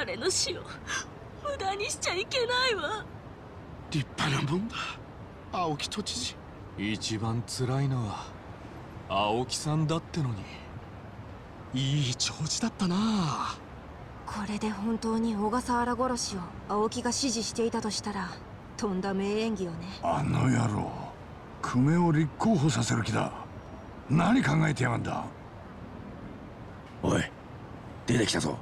彼の死を無駄にしちゃいけないわ。 立派なもんだ、青木都知事。 一番辛いのは青木さんだってのに。 いい調子だったな。 これで本当に小笠原殺しを青木が指示していたとしたらとんだ名演技よね。 あの野郎、久米を立候補させる気だ。何考えてやがんだ。 おい、出てきたぞ。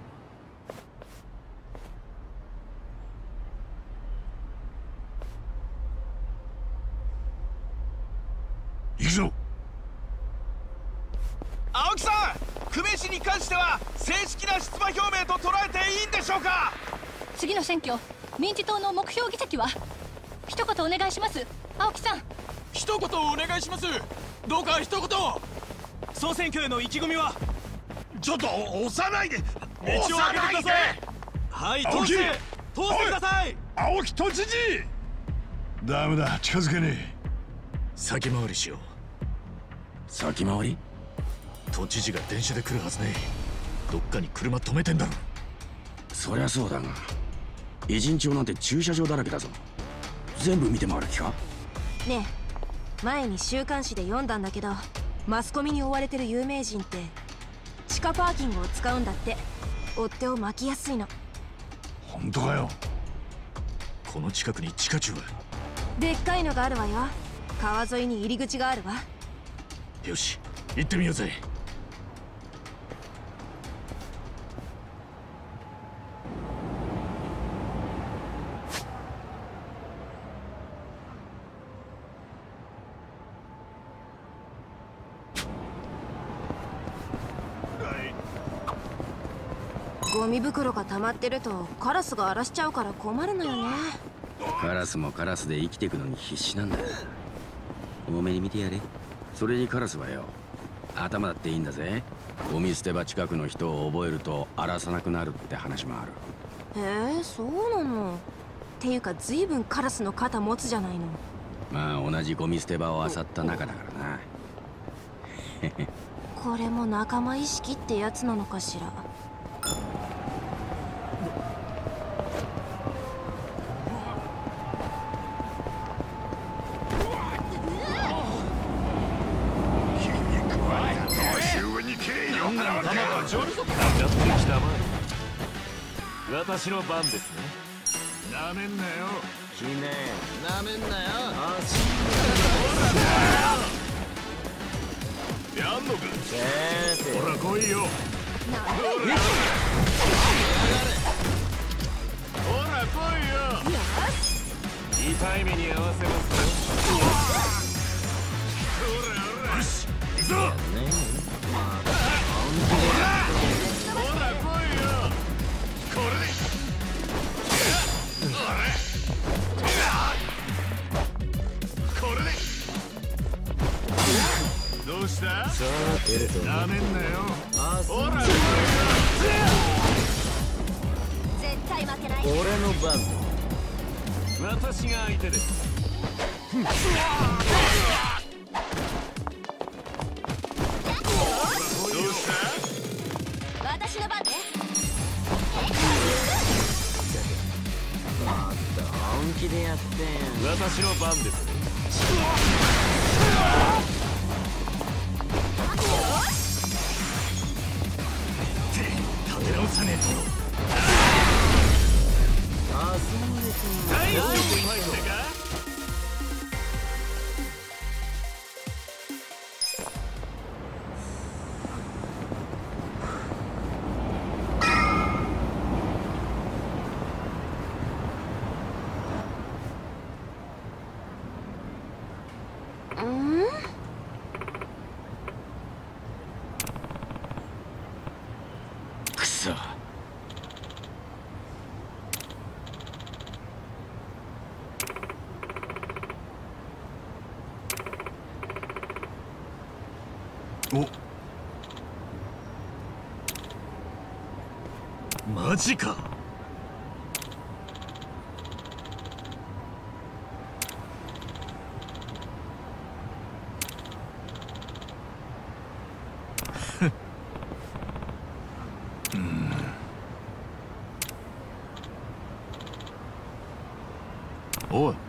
行くぞ。 青木さん、久米氏に関しては正式な出馬表明と捉えていいんでしょうか。 次の選挙、民事党の目標議席は？一言お願いします、青木さん。 一言お願いします。どうか一言。総選挙への意気込みは？ ちょっと押さないで。 道を開けてください。はい、通してください。 青木都知事。ダメだ、近づけねえ。 先回りしよう。 先回り？ 都知事が電車で来るはずねえ。どっかに車止めてんだろ。 そりゃそうだが、偉人町なんて駐車場だらけだぞ。全部見て回る気か？ ねえ、前に週刊誌で読んだんだけど、マスコミに追われてる有名人って地下パーキングを使うんだって。追っ手を巻きやすいの。 本当かよ。 この近くに地下駐は？ でっかいのがあるわよ。川沿いに入り口があるわ。 よし、行ってみようぜ。 ゴミ袋が溜まってるとカラスが荒らしちゃうから困るのよね。 カラスもカラスで生きていくのに必死なんだ。多めに見てやれ。それにカラスはよ、頭だっていいんだぜ。ゴミ捨て場近くの人を覚えると荒らさなくなるって話もある。 へえ、そうなの。っていうか随分カラスの肩持つじゃないの。 まあ同じゴミ捨て場を漁った仲だからな。 これも仲間意識ってやつなのかしら。 私の番ですね。 なめんなよ。 ひねえ、なめんなよ。 やんのか。ほら来いよ。 ほら来いよ。 痛い目に合わせますよ。 よし、行くぞ。 ほら来いよ。これで。これで。どうした？ さあ出るとなめんなよ。ほら来いよ。 絶対負けない。 俺の番。私が相手です。 どうした？ 私の番ね。 本気でやってん。 私の番です。 立て直さねえと。 大丈夫ってか？ くそ。 お、 マジか。 おい。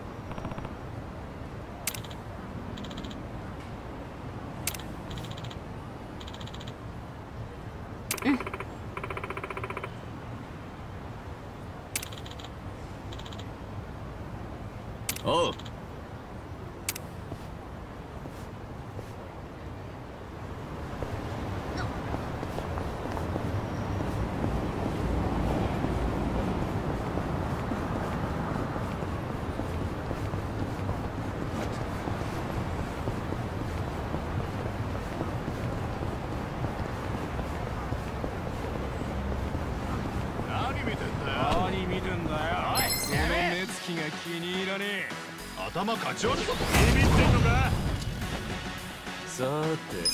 おう。 頭かち割るぞ。ビビってんのか。さーて。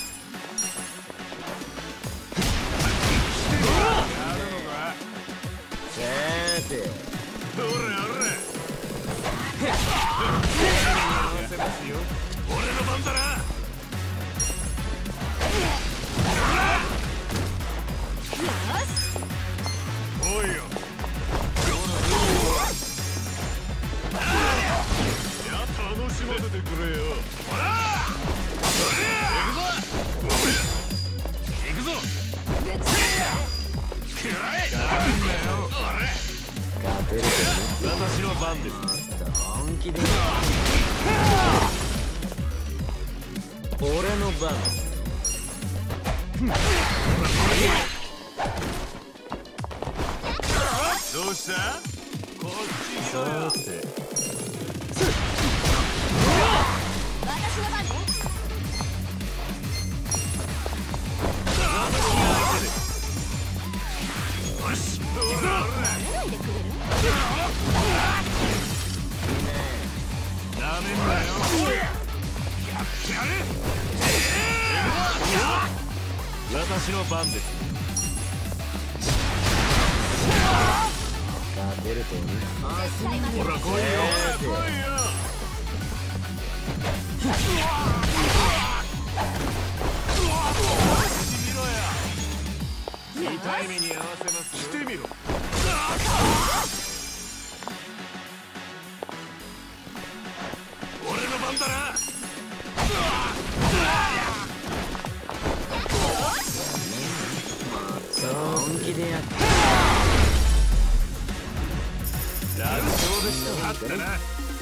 ほらほら。合わせますよ。俺の番だな。おいよ。楽しませてくれよ。ほら。行くぞ。私の番です。本気で。俺の番。どうした？こっちさて。 私の番ね。 よし、行くぞ。 ないでくれる？ ダメだよ。やってやる。私の番です。出るとね。ほら来いよ。来いよ。痛い目に合わせますよ。してみろ。俺の番だな。 本気でやって。 楽勝でしたってな。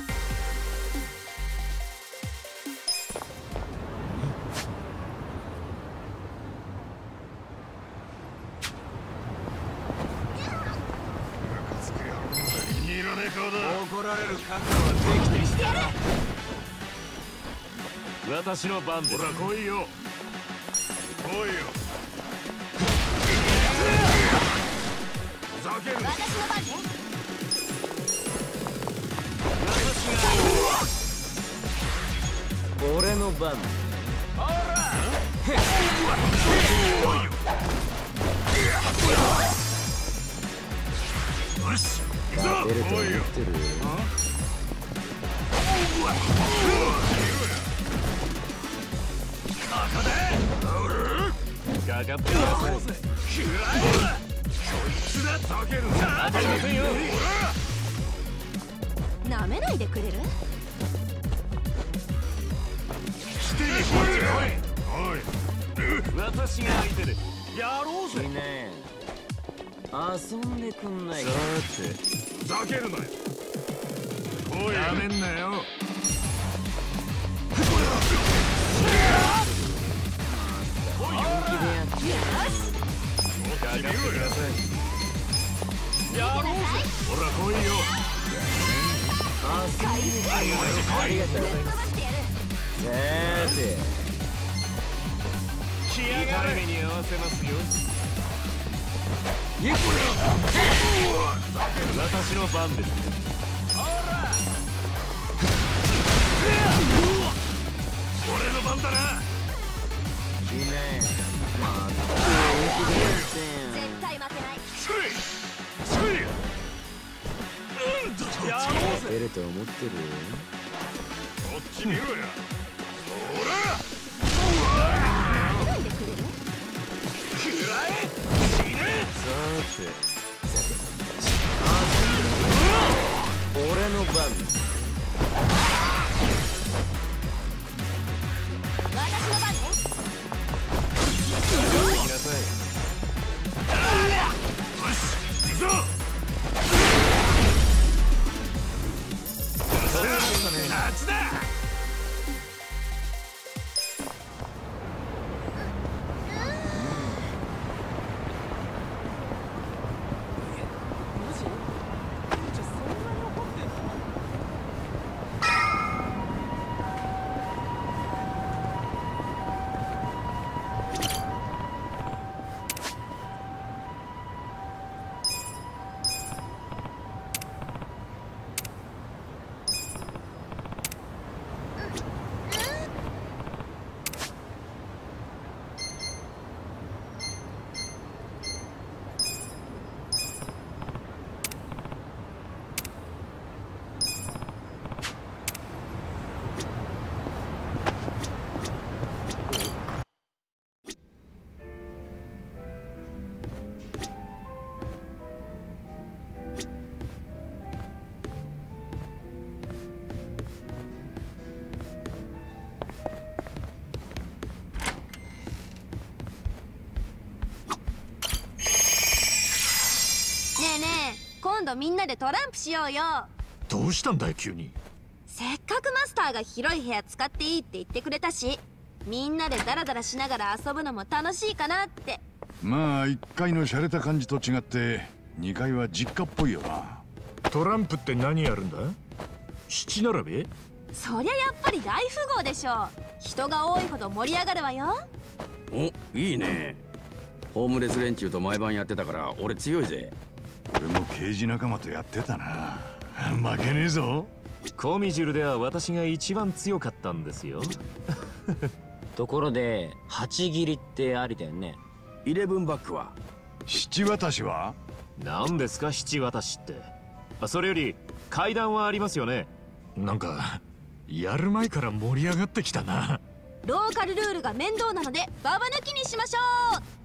怒られる覚悟はできてきたな。私の番です。ほら来いよ。来いよ。ふざける。 私の番ね。 俺の番。 ほら。よし。行くぞ。 出ると思ってる。 かかってください。こいつだ。ざけるな。当たりませんよ。 なめないでくれる？ 来てみこい。おい。私が相手でやろうぜ。 いいね。遊んでくんないか。 さて。ふざけるなよ。おい。やめんなよ。 本気でやって。 かかってください。やろうぜ。ほら来いよ。 ありがとう。さて。 来やがれ。目に合わせますよ。私の番です。俺の番だな。 いいね。 絶対負けない。 出ると思ってる。 こっち見ろや。ほら。 ないでくれる？ さて。 俺の番。 私の番ね。 行きなさい。よし、行くぞ。夏だ。 ねえねえ、今度みんなでトランプしようよ。 どうしたんだよ急に。 せっかくマスターが広い部屋使っていいって言ってくれたし、みんなでダラダラしながら遊ぶのも楽しいかなって。 まあ1階の洒落た感じと違って2階は実家っぽいよな。 トランプって何やるんだ？七並べ？ そりゃやっぱり大富豪でしょ。人が多いほど盛り上がるわよ。 お、いいね。ホームレス連中と毎晩やってたから俺強いぜ。 俺も刑事仲間とやってたな。負けねえぞ。 コミジュルでは私が一番強かったんですよ。 ところで8切りってありだよね。 イレブンバックは？ 七渡しは？ 何ですか七渡しって。それより階段はありますよね。なんかやる前から盛り上がってきたな。 ローカルルールが面倒なのでババ抜きにしましょう。